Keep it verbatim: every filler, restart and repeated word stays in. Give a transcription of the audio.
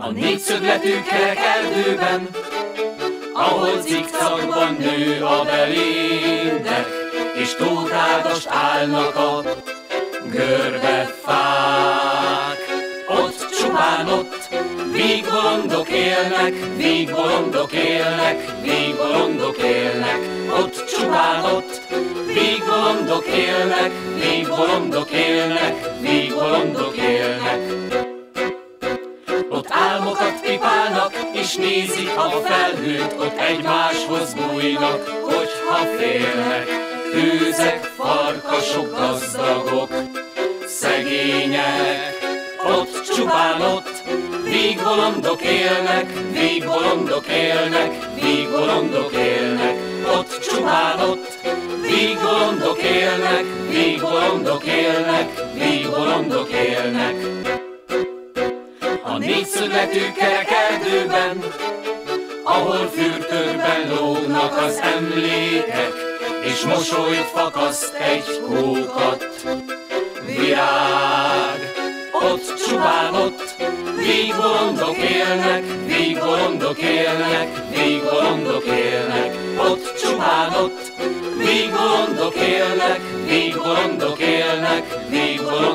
A négyszögletű kerek erdőben, ahol cikcakban nő a belindek, és tótágast állnak a görbefák. Ott, csupán ott, vígbolondok élnek, vígbolondok élnek, vígbolondok élnek. Ott, csupán ott, vígbolondok élnek, vígbolondok élnek, vígbolondok élnek. Ott álmokat pipálnak, és nézik a felhőt, ott egymáshoz bújnak, hogyha félnek. Őzek, farkasok, gazdagok, szegények. Ott, csupán ott, vígbolondok élnek, vígbolondok élnek, vígbolondok élnek. Ott, csupán ott, vígbolondok élnek, vígbolondok élnek, vígbolondok élnek. A négyszögletű kerek erdőben, ahol fürtőkben lógnak az emlékek, és mosolyt fakaszt egy kókat virág. Ott, csupán ott, vígbolondok élnek, vígbolondok élnek, vígbolondok élnek. Ott, csupán ott, vígbolondok élnek, vígbolondok élnek, vígbolondok élnek.